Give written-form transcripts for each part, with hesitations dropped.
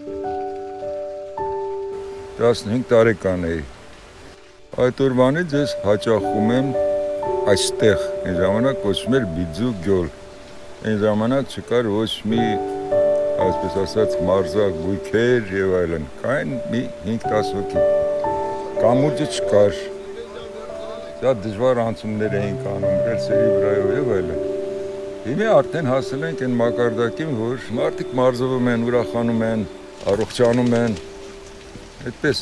15 տարեկան էի։ Այդ օրվանից ես հաճախում եմ այստեղ, այն ժամանակ կոչվում էր Բիձու գյուղ։ Այն ժամանակ չկար ոչ մի, այսպես ասած, մարզակ գույքեր եւ այլն, կային մի 5-10 հոգի։ Կամուրջը չկար։ Շատ դժվար անցումներ էինք անում, ռելսերի վրայով եւ այլն։ Հիմա արդեն հասել ենք այն մակարդակին, որ մարդիկ մարզվում են, ուրախանում են, առողջանում են։ Այդպես։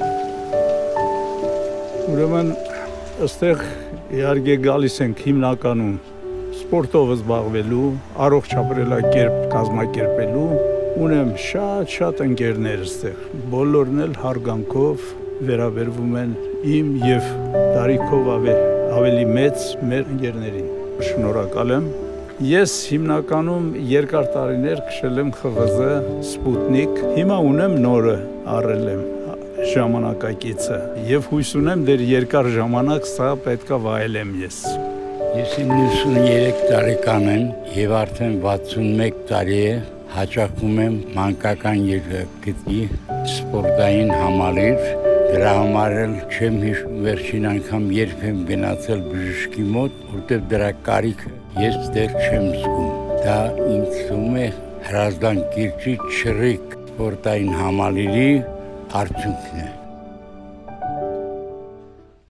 Ուրեմն այստեղ իհարկե գալիս ենք հիմնականում սպորտով զբաղվելու, առողջ ապրելակերպ կազմակերպելու, ունեմ շատ ընկերներ այստեղ, բոլորն էլ հարգանքով վերաբերվում են իմ եւ տարիքով ավելի մեծ մեր ընկերներին։ Շնորհակալ եմ։ Ես հիմնականում երկար տարիներ քշել եմ ԽՎԶ, Սպուտնիկ, հիմա ունեմ նորը առել եմ ժամանակակիցը եւ հույս ունեմ դեռ երկար ժամանակ սա պետքա վայելեմ ես։ Ես 93 տարեկան եմ եւ արդեն 61 տարի է հաճախում եմ մանկական երկրի սպորտային համալիր, դրա համար էլ չեմ հիշում վերջին անգամ երբ եմ գնացել բժշկի մոտ, որտեղ դրա կարիքը ես դեռ չեմ զգում։ Դա ինձ թվում է Հրազդան կիրճի Չռիկ սպորտային համալիրի արդյունքն է։